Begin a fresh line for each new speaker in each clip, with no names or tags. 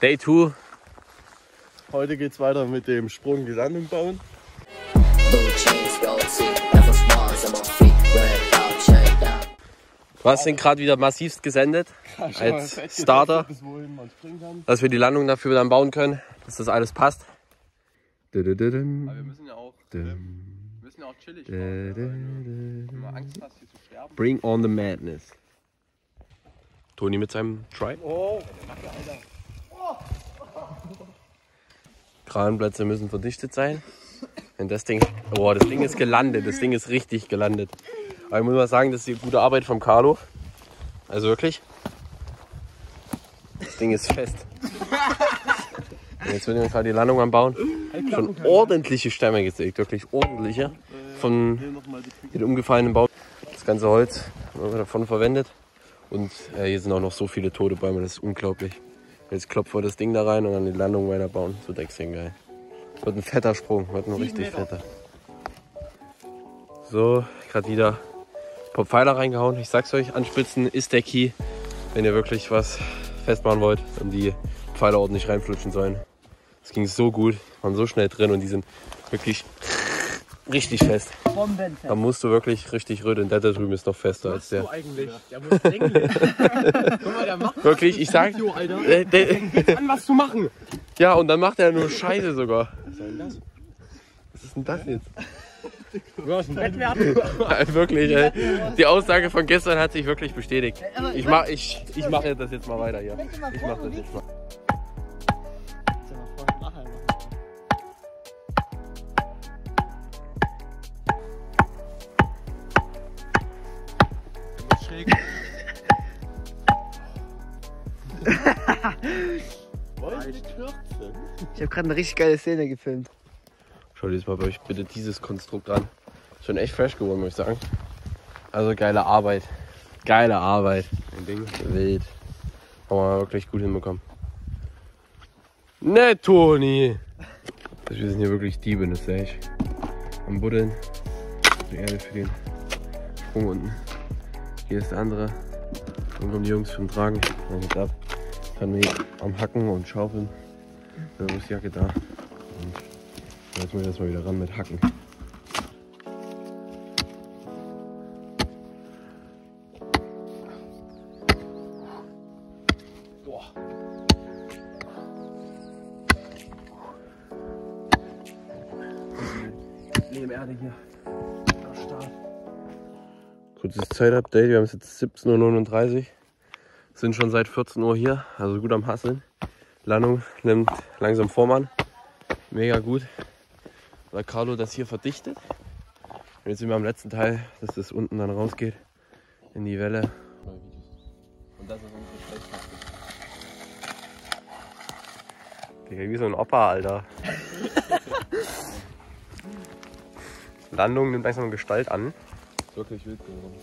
Day 2.
Heute geht's weiter mit dem Sprung, die Landung bauen.
Du hast den gerade wieder massivst gesendet als Starter, dass wir die Landung dafür dann bauen können, dass das alles passt. Aber wir müssen ja auch chillig bauen, wenn du Angst hast, hier zu sterben. Bring on the madness. Toni mit seinem Tribe. Oh, Alter. Kranplätze müssen verdichtet sein. Wenn das Ding ist gelandet, das Ding ist richtig gelandet. Aber ich muss mal sagen, das ist die gute Arbeit vom Carlo. Also wirklich. Das Ding ist fest. Und jetzt wird gerade die Landung am Bauen. Schon ordentliche Stämme gesägt, wirklich ordentliche. Von den umgefallenen Baum. Das ganze Holz wird davon verwendet. Und hier sind auch noch so viele tote Bäume, das ist unglaublich. Jetzt klopfen wir das Ding da rein und dann die Landung weiterbauen. Das wird extrem geil. Das wird ein fetter Sprung, wird ein richtig fetter. So, gerade wieder ein paar Pfeiler reingehauen. Ich sag's euch, anspitzen ist der Key, wenn ihr wirklich was festmachen wollt und die Pfeiler ordentlich reinflutschen sollen. Das ging so gut, waren so schnell drin und die sind wirklich richtig fest.
Bombenfest.
Da musst du wirklich richtig rödeln. Der da drüben ist noch fester als der.
Was machst du eigentlich? Der muss denken. Guck mal, der macht
Wirklich, ich sag.
Alter. Fängt jetzt an, was zu machen.
Ja, und dann macht er nur Scheiße sogar. Was soll denn das? Was ist denn das jetzt? Wirklich, ey. Die Aussage von gestern hat sich wirklich bestätigt. Ich mache das jetzt mal weiter hier. Ich mach das jetzt mal.
Ich habe gerade eine richtig geile Szene gefilmt.
Schaut jetzt mal bei euch bitte dieses Konstrukt an. Schon echt fresh geworden, muss ich sagen. Also geile Arbeit. Geile Arbeit. Ein Ding. Wild. Haben wir wirklich gut hinbekommen. Ne, Toni! Wir sind hier wirklich Diebe, das sehe ich. Am Buddeln. Die Erde für den Sprung unten. Hier ist der andere. Dann kommen die Jungs zum Tragen. Dann geht's ab. Dann bin ich am Hacken und Schaufeln. Dann ist die Jacke da. Und jetzt muss ich erstmal wieder ran mit Hacken. Boah. Lehmerde hier. Am Start. Kurzes Zeitupdate. Wir haben es jetzt 17:39 Uhr. Sind schon seit 14 Uhr hier, also gut am Hasseln. Landung nimmt langsam Vormann. Mega gut. Weil Carlo das hier verdichtet. Und jetzt sind wir am letzten Teil, dass das unten dann rausgeht in die Welle. Und das ist unsere Stellplatte. Digga, wie so ein Opa, Alter. Landung nimmt langsam Gestalt an. Ist wirklich wild geworden.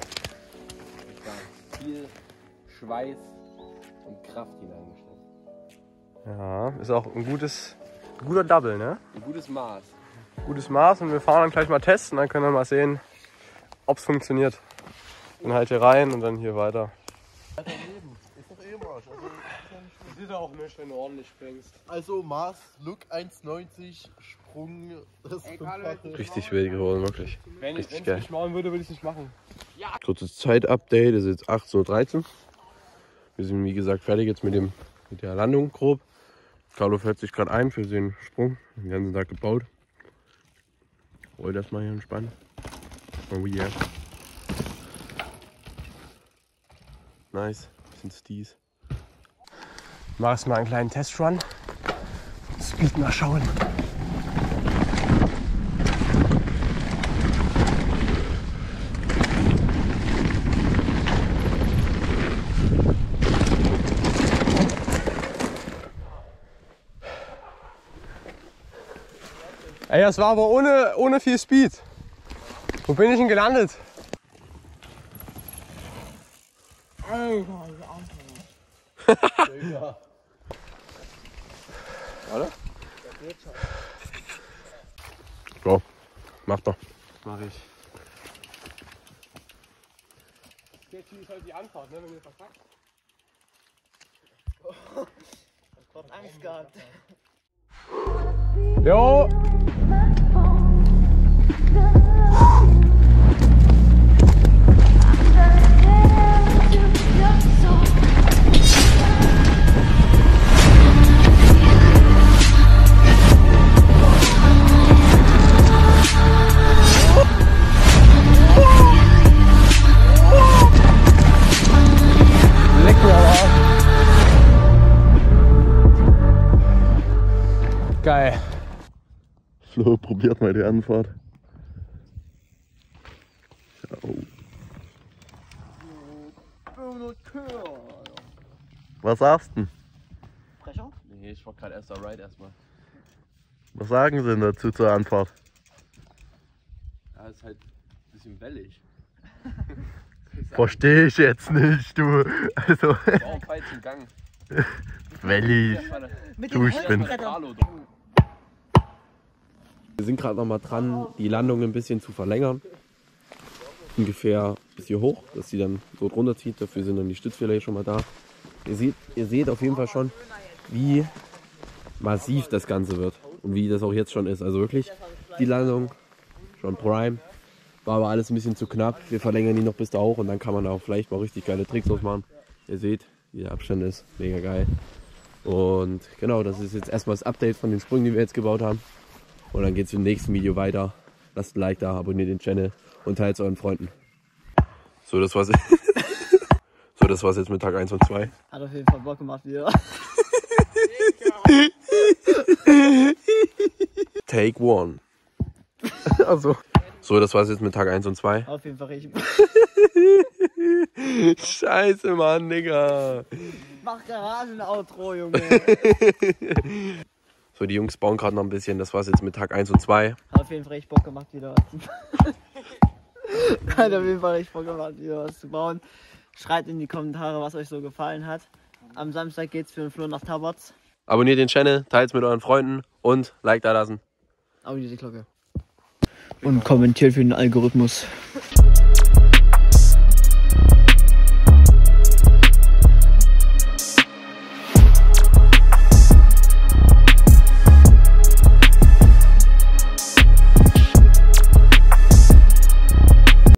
Viel Schweiß und Kraft hineingesteckt. Ja, ist auch ein guter Double, ne? Ein gutes Maß. Gutes Maß und wir fahren dann gleich mal testen, dann können wir mal sehen, ob es funktioniert. Dann halt hier rein und dann hier weiter.
Ist doch eh Marsch.
Das ist auch nicht, wenn du ordentlich springst.
Also Maß, Look 1,90, Sprung, das Fünffache.
Richtig wild geworden, wirklich.
Wenn ich
Richtig
es
geil.
nicht machen würde, würde ich es nicht machen.
Kurzes Zeitupdate, es ist jetzt 18:13 Uhr. Wir sind wie gesagt fertig jetzt mit der Landung grob. Carlo fährt sich gerade ein für den Sprung. Den ganzen Tag gebaut. Roll das mal hier entspannen. Oh yeah. Nice. Bisschen Steez. Mach erst mal einen kleinen Testrun. Speed mal schauen. Ey, das war aber ohne viel Speed. Wo bin ich denn gelandet? Warte. So, mach doch. Mach ich. Jetzt ist halt die Antwort, ne, wenn ihr verkackt.
Angst gehabt.
Jo! Geil.
Flo probiert mal die Anfahrt. Oh. Was sagst du denn?
Frecher?
Nee, ich war gerade erst alright erstmal.
Was sagen sie denn dazu zur Anfahrt?
Ja, ist halt ein bisschen wellig.
Verstehe ich jetzt nicht, du. Also,
War auch falschen Gang.
wellig. Du, ich bin.
Wir sind gerade noch mal dran, die Landung ein bisschen zu verlängern. Ungefähr bis hier hoch, dass sie dann dort runterzieht. Dafür sind dann die Stützfehler hier schon mal da. Ihr seht auf jeden Fall schon, wie massiv das Ganze wird. Und wie das auch jetzt schon ist. Also wirklich, die Landung schon Prime. War aber alles ein bisschen zu knapp. Wir verlängern die noch bis da hoch und dann kann man da auch vielleicht mal richtig geile Tricks ausmachen. Ihr seht, wie der Abstand ist. Mega geil. Und genau, das ist jetzt erstmal das Update von den Sprüngen, die wir jetzt gebaut haben. Und dann geht es im nächsten Video weiter. Lasst ein Like da, abonniert den Channel und teilt es euren Freunden. So, das war's. Das war's jetzt mit Tag 1 und 2.
Hat auf jeden Fall Bock gemacht wieder.
Take 1. Also. So, das war's jetzt mit Tag 1 und 2.
Auf jeden Fall richtig.
Scheiße, Mann, Digga.
Mach Garagen-Outro, Junge.
So, die Jungs bauen gerade noch ein bisschen. Das war's jetzt mit Tag 1 und 2.
Hat auf jeden Fall richtig Bock gemacht wieder. Hat auf jeden Fall richtig Bock gemacht wieder was zu bauen. Schreibt in die Kommentare, was euch so gefallen hat. Am Samstag geht's für den Flo nach Tabots.
Abonniert den Channel, teilt es mit euren Freunden und Like da lassen.
Abonniert die Glocke. Und kommentiert für den Algorithmus.